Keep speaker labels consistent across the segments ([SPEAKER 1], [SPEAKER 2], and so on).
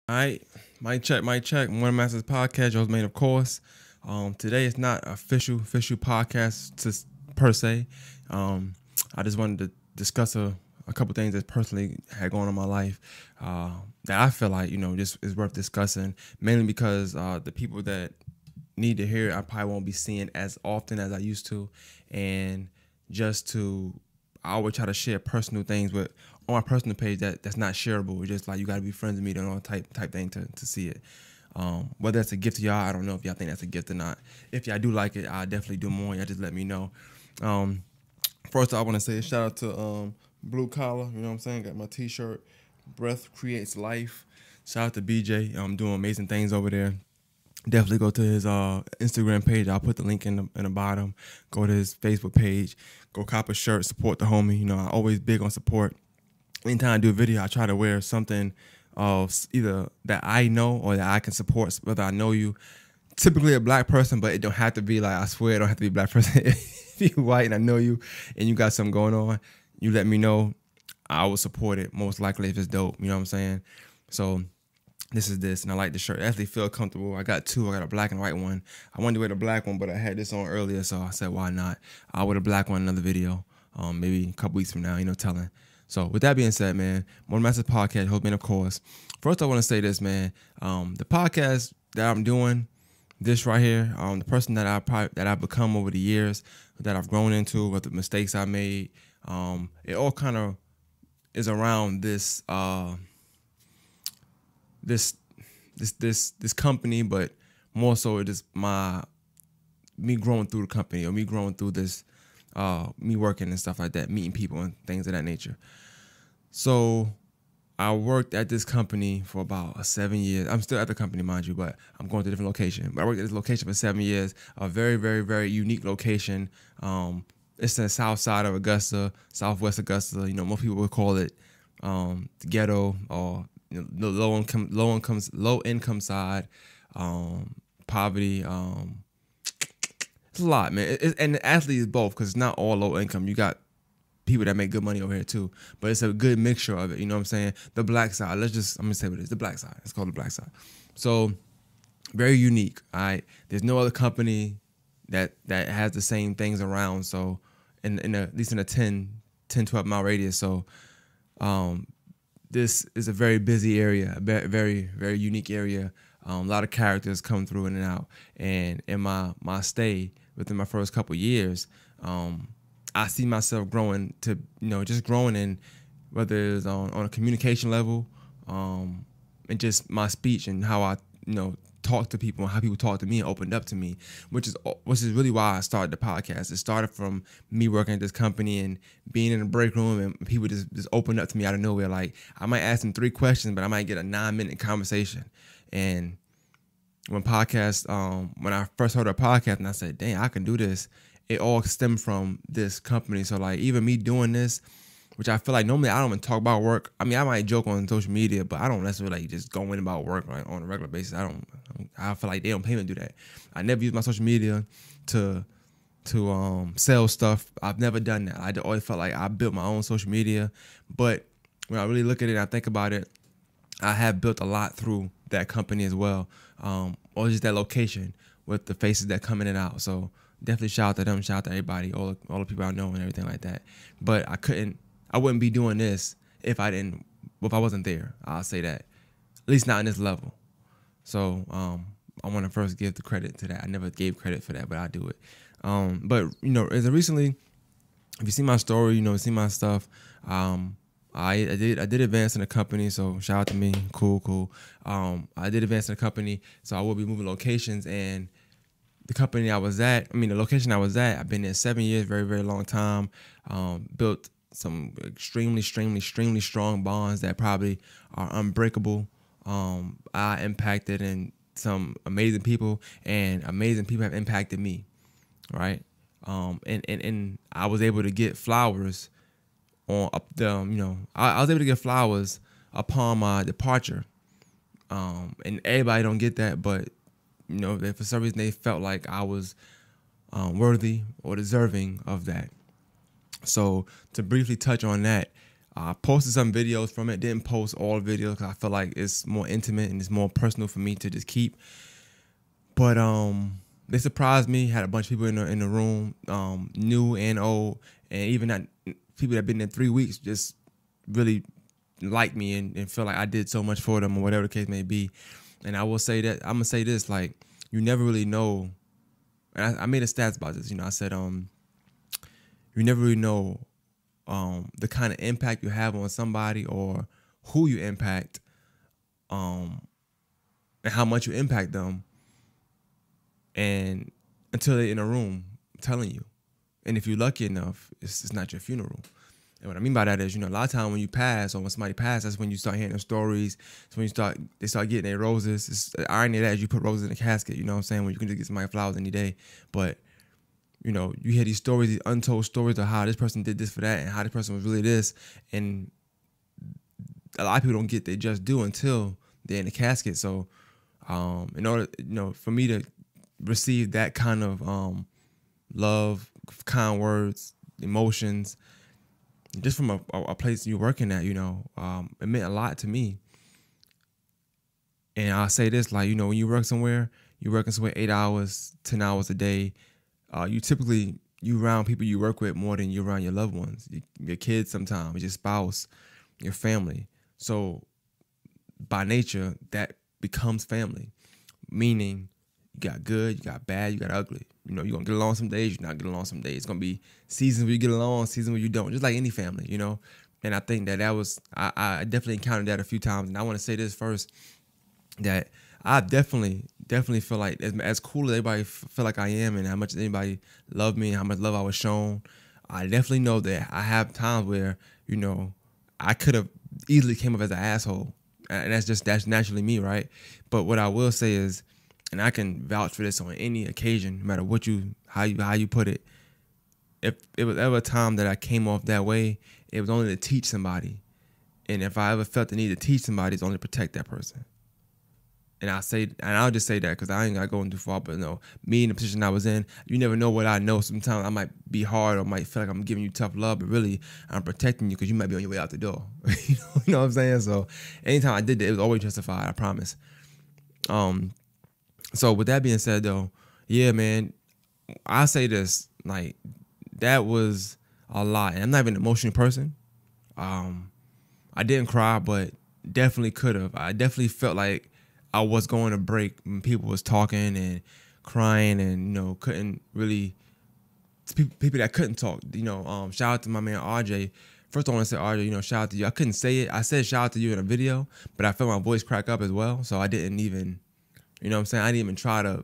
[SPEAKER 1] All right, mic check, mic check. One Masters podcast, yours made of course. Today is not official podcast per se. I just wanted to discuss a couple things that personally had going on in my life that I feel like just is worth discussing. Mainly because the people that need to hear it, I probably won't be seeing as often as I used to, and just to I always try to share personal things with on my personal page that's not shareable. It's just like you got to be friends with me, type thing to see it. Whether it's a gift to y'all, I don't know if y'all think that's a gift or not. If y'all do like it, I'll definitely do more. Y'all just let me know. Um, First, I want to say a shout out to Blue Collar. You know what I'm saying? Got my T-shirt. Breath creates life. Shout out to BJ. I'm doing amazing things over there. Definitely go to his Instagram page. I'll put the link in the bottom. Go to his Facebook page. Go cop a shirt. Support the homie. You know, I always big on support. Anytime I do a video, I try to wear something of either that I know or that I can support, whether I know you. Typically a black person, but it don't have to be like, I swear it don't have to be a black person. If you white and I know you and you got something going on, you let me know. I will support it most likely if it's dope. You know what I'm saying? So this is this, and I like the shirt. I actually feel comfortable. I got two. I got a black and white one. I wanted to wear the black one, but I had this on earlier, so I said, why not? I'll wear the black one in another video, maybe a couple weeks from now, telling. So with that being said, man, More Masters Podcast, hope man, of course. First, I want to say this, man. The podcast that I'm doing, this right here, the person that I've become over the years, that I've grown into, with the mistakes I made, it all kind of is around this this company, but more so it is me growing through the company, or me growing through this me working and stuff like that, meeting people and things of that nature. So I worked at this company for about 7 years. I'm still at the company, mind you, but I'm going to a different location. But I worked at this location for 7 years, a very, very, very unique location. It's in the south side of Augusta, southwest Augusta. Most people would call it the ghetto, or the low income side, poverty. It's a lot, man. And actually, it's both, because it's not all low income. You got people that make good money over here too, but it's a good mixture of it. You know what I'm saying? The black side. I'm gonna say what it is. The black side. It's called the black side. So very unique. All right. There's no other company that has the same things around. So at least in a 12 mile radius. So this is a very busy area, a very, very unique area. A lot of characters come through in and out. And in my stay within my first couple years, I see myself growing to, just growing in, whether it's on a communication level, and just my speech and how I, talk to people and how people talk to me and opened up to me, which is really why I started the podcast. It started from me working at this company and being in the break room, and people just opened up to me out of nowhere. Like, I might ask them 3 questions, but I might get a 9-minute conversation. And when I first heard a podcast and I said, dang, I can do this, it all stemmed from this company. So like, even me doing this, which I feel like normally I don't even talk about work. I mean, I might joke on social media, but I don't necessarily like just go in about work on a regular basis. I feel like they don't pay me to do that. I never use my social media to sell stuff. I've never done that. I always felt like I built my own social media. But when I really look at it and I think about it, I have built a lot through that company as well, or just that location with the faces that come in and out. So definitely shout out to them, shout out to everybody, all the people I know and everything like that. But I wouldn't be doing this if I wasn't there. I'll say that, at least not in this level. So I want to first give the credit to that. I never gave credit for that, but I do it. But as of recently, if you see my story, see my stuff, I did advance in the company, so shout out to me. Cool. I did advance in the company, so I will be moving locations. And the company I was at, the location I was at, I've been there 7 years, very, very long time. Built some extremely strong bonds that probably are unbreakable. I impacted in some amazing people, and amazing people have impacted me, right? And I was able to get flowers on up the, I was able to get flowers upon my departure. And everybody don't get that, but for some reason they felt like I was worthy or deserving of that. So to briefly touch on that, I posted some videos from it. Didn't post all videos because I feel like it's more intimate and it's more personal for me to just keep. But they surprised me. Had a bunch of people in the room, new and old, and even that people that been there 3 weeks just really like me and feel like I did so much for them or whatever the case may be. And I will say that I'm gonna say this, like, you never really know. And I made a stats about this. I said you never really know the kind of impact you have on somebody or who you impact, and how much you impact them, and until they're in a room telling you. And if you're lucky enough, it's not your funeral. And what I mean by that is, a lot of times when you pass or when somebody passes, that's when you start hearing their stories. It's when they start getting their roses. It's the irony of that is you put roses in a casket, you know what I'm saying, when you can just get somebody flowers any day. But, you hear these stories, these untold stories of how this person did this for that and how this person was really this. And a lot of people don't get their just due until they're in the casket. So in order, for me to receive that kind of love, kind words, emotions, just from a place you're working at, it meant a lot to me. And I'll say this, like, when you work somewhere, you're working somewhere 8 hours, 10 hours a day. You around people you work with more than you around your loved ones, your kids sometimes, your spouse, your family. So by nature, that becomes family, meaning you got good, you got bad, you got ugly. You're going to get along some days, you're not get along some days. It's going to be seasons where you get along, seasons where you don't, just like any family, And I think that was, I definitely encountered that a few times. And I want to say this first, that I definitely feel like as cool as everybody feel like I am and how much anybody loved me and how much love I was shown, I definitely know that I have times where, I could have easily came up as an asshole. And that's naturally me, right? But what I will say is, and I can vouch for this on any occasion, no matter how you put it. If it was ever a time that I came off that way, it was only to teach somebody. And if I ever felt the need to teach somebody, it's only to protect that person. And I'll just say that because I ain't got going too far, but me in the position I was in, you never know what I know. Sometimes I might be hard or might feel like I'm giving you tough love, but really I'm protecting you because you might be on your way out the door. You know what I'm saying? So anytime I did that, it was always justified, I promise. So with that being said, though, yeah, man, I say this, like, that was a lot. And I'm not even an emotional person. I didn't cry, but definitely could have. I definitely felt like I was going to break when people was talking and crying and, couldn't really, people that couldn't talk, shout out to my man RJ. First I want to say, RJ, shout out to you. I couldn't say it. I said shout out to you in a video, but I felt my voice crack up as well. So I didn't even, you know what I'm saying? I didn't even try to,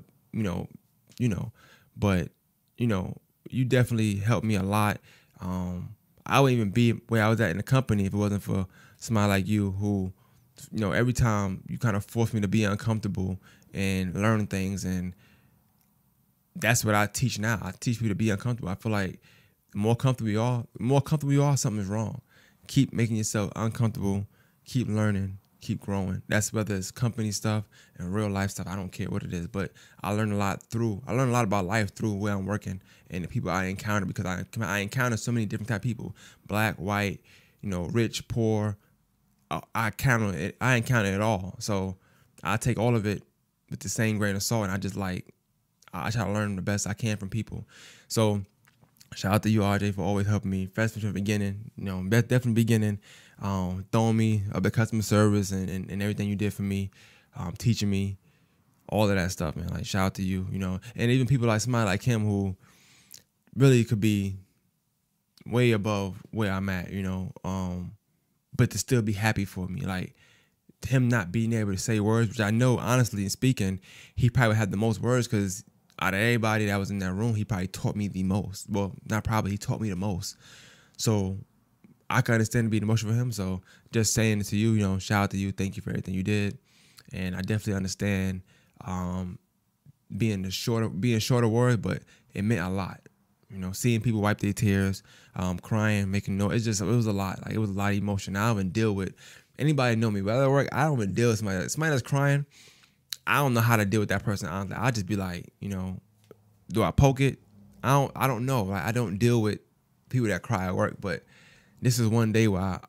[SPEAKER 1] but, you definitely helped me a lot. I wouldn't even be where I was at in the company if it wasn't for somebody like you who, every time you kind of forced me to be uncomfortable and learn things. And that's what I teach now. I teach people to be uncomfortable. I feel like the more comfortable you are, something's wrong. Keep making yourself uncomfortable, keep learning, keep growing. That's whether it's company stuff and real life stuff. I don't care what it is, but I learned a lot about life through where I'm working and the people I encounter, because I encounter so many different type of people, black, white, rich, poor. I encounter it all. So I take all of it with the same grain of salt, and I try to learn the best I can from people. So shout out to you, RJ, for always helping me, especially from the beginning. Definitely beginning, throwing me up the customer service and everything you did for me, teaching me all of that stuff, man. Like, shout out to you, and even people like somebody like him who really could be way above where I'm at, but to still be happy for me. Like, him not being able to say words, which I know, honestly speaking, he probably had the most words because out of everybody that was in that room, he probably taught me the most. Well, not probably, he taught me the most. So I can understand being emotional for him. So just saying it to you, shout out to you. Thank you for everything you did. And I definitely understand being shorter words, but it meant a lot. Seeing people wipe their tears, crying, making noise. It was a lot. Like, it was a lot of emotion. I don't even deal with anybody know me. Whether at work, I don't even deal with somebody that's crying. I don't know how to deal with that person. I'll just be like, do I poke it? I don't know. Like, I don't deal with people that cry at work. But this is one day where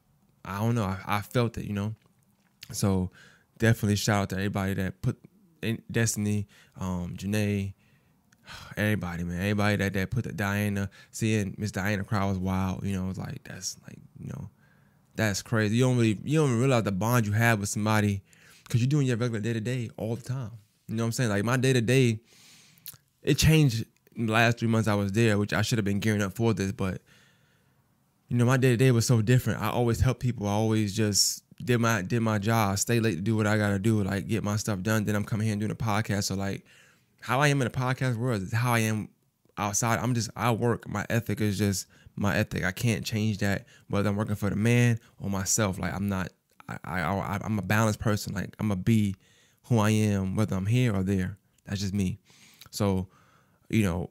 [SPEAKER 1] I don't know. I felt it, you know. So definitely shout out to everybody that put in Destiny, Janae, everybody, man, everybody that put the Diana, seeing Miss Diana cry was wild. You know, it was like that's like, you know, that's crazy. You don't even realize the bond you have with somebody because you're doing your regular day to day all the time. You know what I'm saying? Like my day to day, it changed in the last 3 months I was there, which I should have been gearing up for this, but you know, my day to day was so different. I always help people. I always just did my job, stay late to do what I gotta do, like get my stuff done. Then I'm coming here and doing a podcast. So like how I am in the podcast world is how I am outside. I work. My ethic is just my ethic. I can't change that whether I'm working for the man or myself. Like I'm not. I'm a balanced person. Like I'm a be who I am whether I'm here or there. That's just me. So, you know,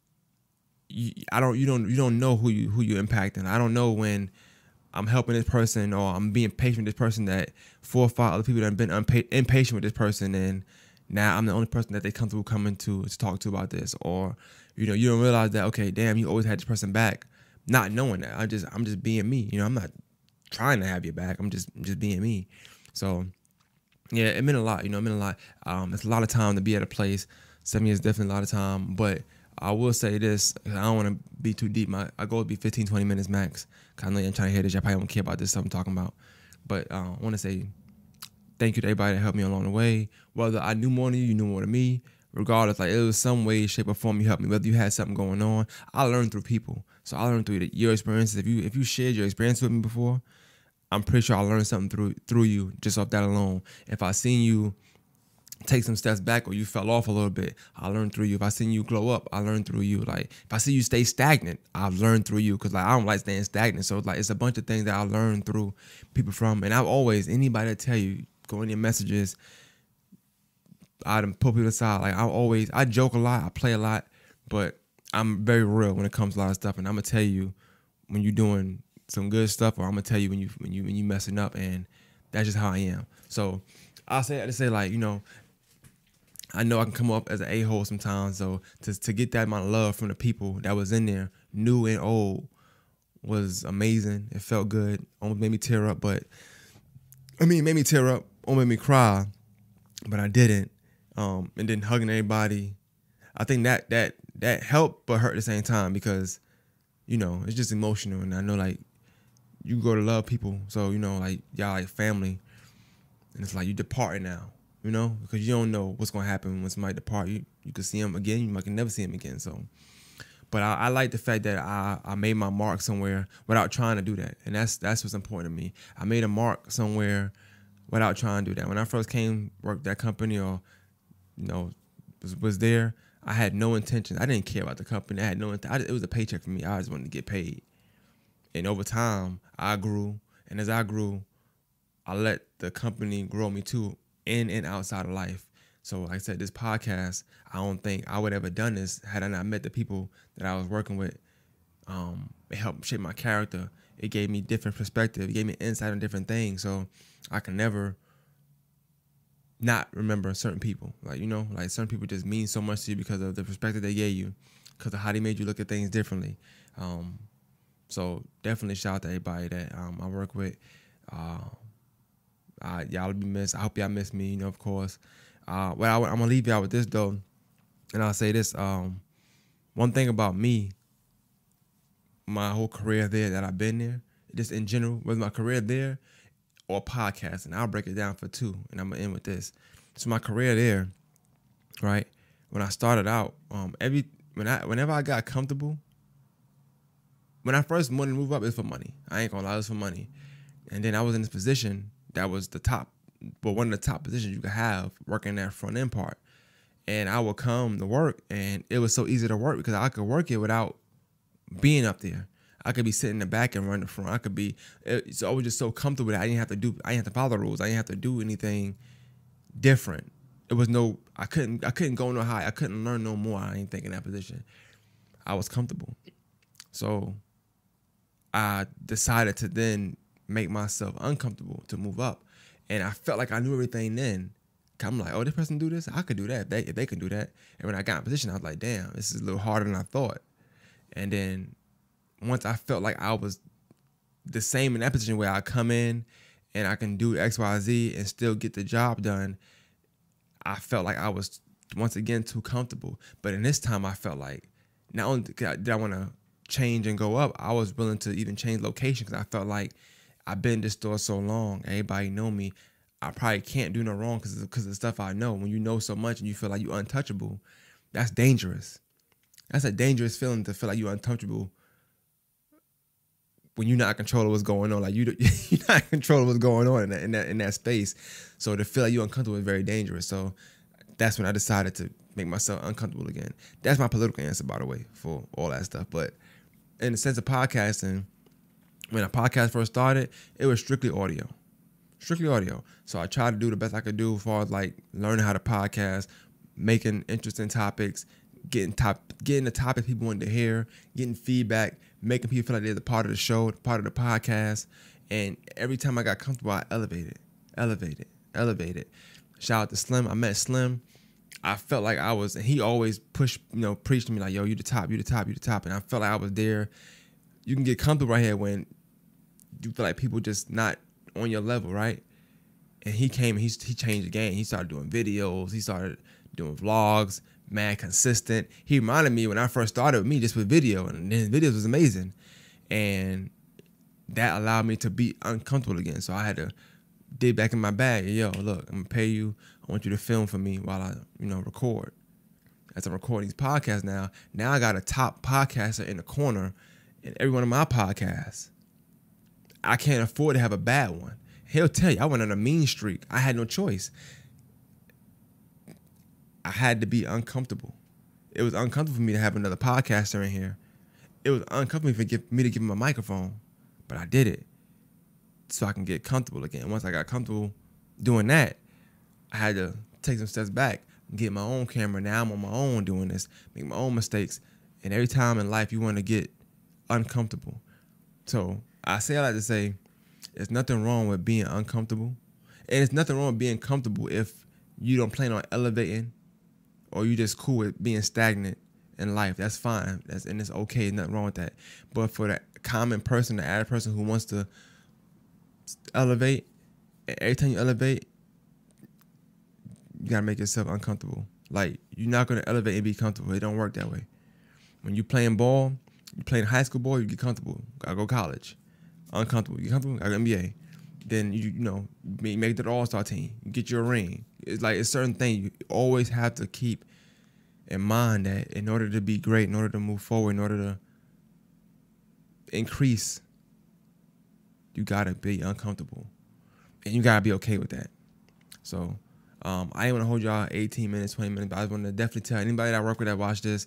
[SPEAKER 1] you don't know who you're impacting. I don't know when I'm helping this person or I'm being patient with this person that 4 or 5 other people that have been impatient with this person, and now I'm the only person that they coming to talk to about this. Or, you know, you don't realize that, okay, damn, you always had this person back, not knowing that. I'm just being me. You know, I'm not trying to have your back. I'm just being me. So yeah, it meant a lot. You know, it meant a lot. It's a lot of time to be at a place. 7 years definitely a lot of time, but I will say this, I don't want to be too deep. My goal would be 15, 20 minutes max. Cause I know you're trying to hear this. Y'all probably don't care about this stuff I'm talking about. But I want to say thank you to everybody that helped me along the way. Whether I knew more than you knew more than me. Regardless, like it was some way, shape, or form you helped me. Whether you had something going on, I learned through people. So I learned through your experiences. If you shared your experience with me before, I'm pretty sure I learned something through you just off that alone. If I seen you take some steps back or you fell off a little bit, I learned through you. If I seen you glow up, I learned through you. Like if I see you stay stagnant, I've learned through you, because like I don't like staying stagnant. So like it's a bunch of things that I learned through people from, and I've always, anybody that tell you, go in your messages, I done pull people aside. Like I joke a lot, I play a lot, but I'm very real when it comes to a lot of stuff, and I'm gonna tell you when you're doing some good stuff, or I'm gonna tell you when you messing up, and that's just how I am. So I say like, you know, I know I can come up as an a-hole sometimes, so to get that amount of love from the people that was in there, new and old, was amazing. It felt good. Almost made me tear up, almost made me cry, but I didn't. And then hugging everybody, I think that helped but hurt at the same time, because, you know, it's just emotional, and I know like you go to love people, so, you know, like y'all like family, and it's like you departing now. You know, because you don't know what's gonna happen when somebody depart. You could see them again, you might never see them again. So, but I like the fact that I made my mark somewhere without trying to do that, and that's what's important to me. I made a mark somewhere without trying to do that. When I first came work that company, or you know was there, I had no intention. I didn't care about the company. I had no. It was a paycheck for me. I just wanted to get paid, and over time I grew, and as I grew, I let the company grow me too, in and outside of life. So like I said, this podcast, I don't think I would have ever done this had I not met the people that I was working with. It helped shape my character. It gave me different perspective. It gave me insight on different things. So I can never not remember certain people. Like, you know, like certain people just mean so much to you because of the perspective they gave you, because of how they made you look at things differently. So definitely shout out to everybody that I work with. Y'all be missed. I hope y'all miss me, you know, of course. I'm gonna leave y'all with this though, and I'll say this. One thing about me, my whole career there that I've been there, just in general, whether my career there or podcasting, I'll break it down for two, and I'm gonna end with this. So my career there, right? When I started out, whenever I got comfortable, when I first wanted to move up, it was for money. I ain't gonna lie, it was for money. And then I was in this position that was the top, but one of the top positions you could have, working that front end part. And I would come to work, and it was so easy to work because I could work it without being up there. I could be sitting in the back and run the front. I was just so comfortable that I didn't have to follow the rules. I didn't have to do anything different. I couldn't go no high. I couldn't learn no more. I didn't think in that position. I was comfortable. So I decided to then make myself uncomfortable to move up. And I felt like I knew everything then. I'm like, oh, this person do this? I could do that if they can do that. And when I got in position, I was like, damn, this is a little harder than I thought. And then once I felt like I was the same in that position where I come in and I can do X, Y, Z and still get the job done. I felt like I was once again too comfortable. But in this time, I felt like not only did I want to change and go up, I was willing to even change location because I felt like I've been in this store so long. Everybody know me. I probably can't do no wrong because of the stuff I know. When you know so much and you feel like you're untouchable, that's dangerous. That's a dangerous feeling to feel like you're untouchable when you're not controlling what's going on. Like you're not controlling what's going on in that space. So to feel like you're uncomfortable is very dangerous. So that's when I decided to make myself uncomfortable again. That's my political answer, by the way, for all that stuff. But in the sense of podcasting, when a podcast first started, it was strictly audio. Strictly audio. So I tried to do the best I could do as far as like learning how to podcast, making interesting topics, getting the topics people wanted to hear, getting feedback, making people feel like they're the part of the show, part of the podcast. And every time I got comfortable, I elevated. Shout out to Slim. I met Slim. I felt like I was, and he always preached to me like, yo, you the top. And I felt like I was there. You can get comfortable right here when you feel like people just not on your level, right? And he came and he changed the game. He started doing videos. He started doing vlogs, mad consistent. He reminded me when I first started with me just with video, and his videos was amazing. And that allowed me to be uncomfortable again. So I had to dig back in my bag. Yo, look, I'm gonna pay you. I want you to film for me while I, record. As I'm recording these podcasts now I got a top podcaster in the corner in every one of my podcasts. I can't afford to have a bad one. He'll tell you, I went on a mean streak. I had no choice. I had to be uncomfortable. It was uncomfortable for me to have another podcaster in here. It was uncomfortable for me to give him a microphone, but I did it so I can get comfortable again. Once I got comfortable doing that, I had to take some steps back and get my own camera. Now I'm on my own doing this, make my own mistakes. And every time in life, you want to get uncomfortable. So I like to say, there's nothing wrong with being uncomfortable. And it's nothing wrong with being comfortable if you don't plan on elevating or you just cool with being stagnant in life. That's fine. And it's okay. There's nothing wrong with that. But for the common person, the average person who wants to elevate, every time you elevate, you got to make yourself uncomfortable. Like, you're not going to elevate and be comfortable. It don't work that way. When you playing ball, you playing high school ball, you get comfortable. Gotta go college. Uncomfortable. You comfortable? I got NBA. Then you make the All-Star team. You get your ring. It's like it's certain things you always have to keep in mind that in order to be great, in order to move forward, in order to increase, you gotta be uncomfortable, and you gotta be okay with that. So I ain't want to hold y'all 18 minutes, 20 minutes, but I just want to definitely tell anybody that I work with that watch this.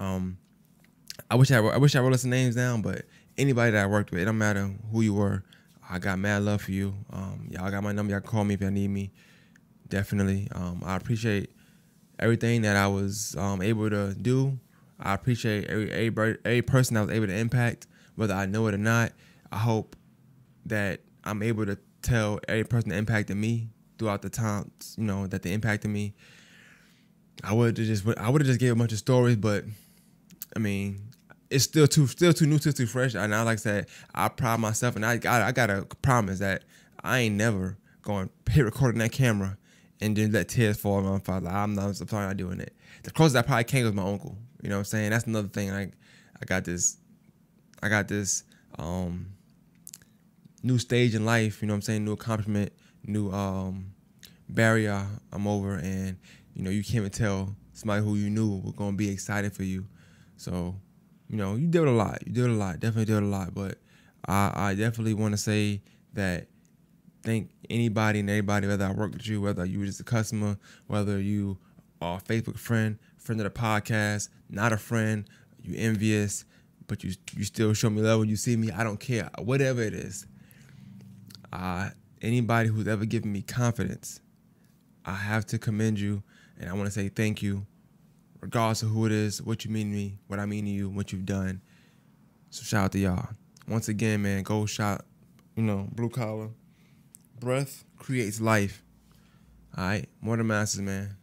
[SPEAKER 1] I wish I wrote some names down, but anybody that I worked with, it don't matter who you were. I got mad love for you. Y'all got my number. Y'all can call me if y'all need me. Definitely. I appreciate everything that I was able to do. I appreciate every person I was able to impact, whether I know it or not. I hope that I'm able to tell every person that impacted me throughout the times, that they impacted me. I would have just gave a bunch of stories, but I mean, it's still too new, too fresh. And I like I said, I pride myself, and I got a promise that I ain't never going to hit record on that camera and then let tears fall on my father. I'm not doing it. The closest I probably came was my uncle. You know what I'm saying? That's another thing. I got this new stage in life. You know what I'm saying? New accomplishment, new barrier I'm over, and you can't even tell somebody who you knew was gonna be excited for you. So, you did a lot. Definitely did a lot. But I definitely want to say that thank anybody and everybody, whether I worked with you, whether you were just a customer, whether you are a Facebook friend of the podcast, not a friend, you envious, but you still show me love when you see me. I don't care. Whatever it is. Anybody who's ever given me confidence, I have to commend you, and I want to say thank you, regardless of who it is, what you mean to me, what I mean to you, what you've done. So shout out to y'all. Once again, man, go shot, blue collar. Breath creates life. All right? More than masters, man.